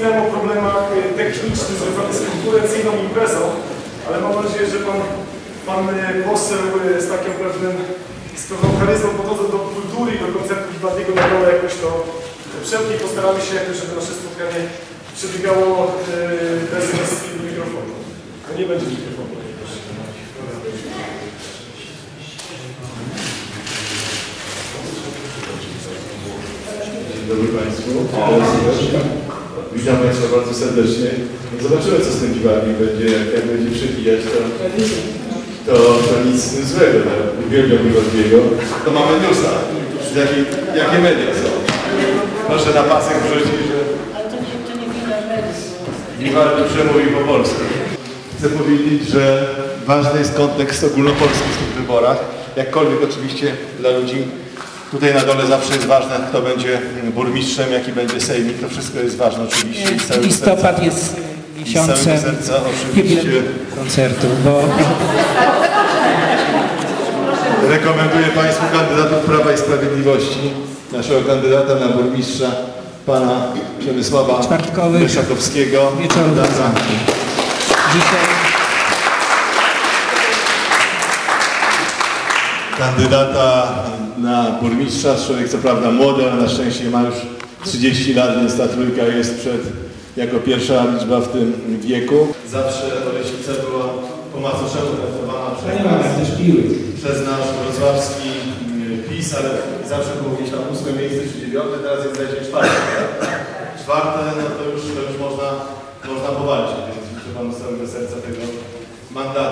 wspominałem o problemach technicznych związanych z konkurencyjną imprezą, ale mam nadzieję, że pan poseł z takim z pewną charyzmą podchodząc do kultury i do konceptu Gibaldiego na dole jakoś to wszelkie postaramy się jakoś, żeby nasze spotkanie przebiegało bez mikrofonu. No nie będzie mikrofonu. Dzień dobry Państwu. Witam Państwa bardzo serdecznie. Zobaczymy, co z tym Gibaldim będzie, jak będzie przebijać, to nic złego. Uwielbiam Gibaldiego. To mamy newsa. Jakie media są? Proszę na pasek wrzucić, że ale to nie widać media. Gibaldi przemówi po polsku. Chcę powiedzieć, że ważny jest kontekst ogólnopolski w tych wyborach. Jakkolwiek oczywiście dla ludzi tutaj na dole zawsze jest ważne, kto będzie burmistrzem, jaki będzie sejmik. To wszystko jest ważne oczywiście. Listopad jest miesiącem koncertu, bo... Rekomenduję Państwu kandydatów Prawa i Sprawiedliwości, naszego kandydata na burmistrza, pana Przemysława Ryszakowskiego. Wieczoru dzisiaj. Kandydata na burmistrza, człowiek co prawda młody, ale na szczęście ma już 30 lat, więc ta trójka jest jako pierwsza liczba w tym wieku. Zawsze Oleśnica była po macoszemu traktowana przez nasz wrocławski PiS, ale zawsze było gdzieś tam 8. miejsce czy 9, teraz jest zdaje się 4. Czwarte, no to już można powalczyć, więc życzę Panu z całego serca tego mandatu.